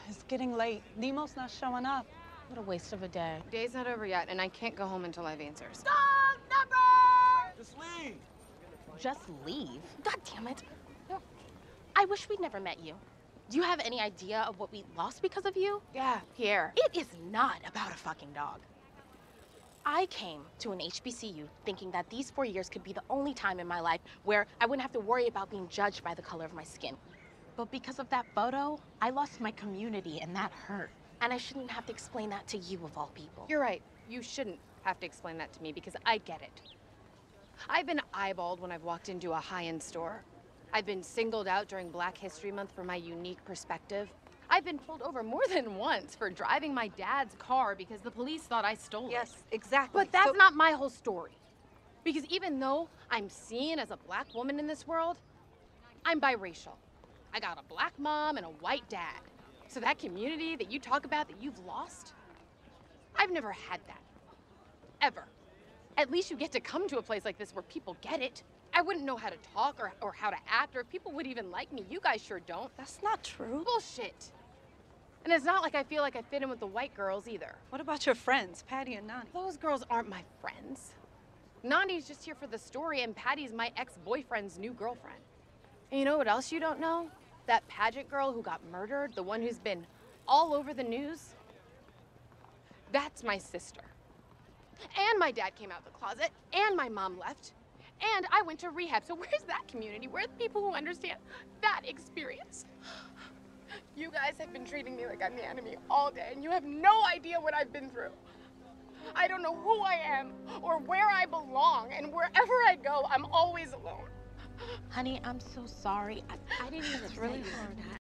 It's getting late. Nemo's not showing up. What a waste of a day. Day's not over yet, and I can't go home until I have answers. Dog number! Just leave. Just leave? God damn it. I wish we'd never met you. Do you have any idea of what we lost because of you? Yeah, Pierre. It is not about a fucking dog. I came to an HBCU thinking that these 4 years could be the only time in my life where I wouldn't have to worry about being judged by the color of my skin. But because of that photo, I lost my community, and that hurt. And I shouldn't have to explain that to you, of all people. You're right. You shouldn't have to explain that to me because I get it. I've been eyeballed when I've walked into a high-end store. I've been singled out during Black History Month for my unique perspective. I've been pulled over more than once for driving my dad's car because the police thought I stole it. Yes, exactly. But that's not my whole story. Because even though I'm seen as a black woman in this world, I'm biracial. I got a black mom and a white dad. So that community that you talk about that you've lost, I've never had that. Ever. At least you get to come to a place like this where people get it. I wouldn't know how to talk or how to act or if people would even like me. You guys sure don't. That's not true. Bullshit. And it's not like I feel like I fit in with the white girls either. What about your friends, Patty and Nani? Those girls aren't my friends. Nani's just here for the story and Patty's my ex-boyfriend's new girlfriend. And you know what else you don't know? That pageant girl who got murdered, the one who's been all over the news, that's my sister. And my dad came out of the closet, and my mom left, and I went to rehab. So where's that community? Where are the people who understand that experience? You guys have been treating me like I'm the enemy all day, and you have no idea what I've been through. I don't know who I am or where I belong, and wherever I go, I'm always alone. Honey, I'm so sorry. I didn't even It's really say hard. that.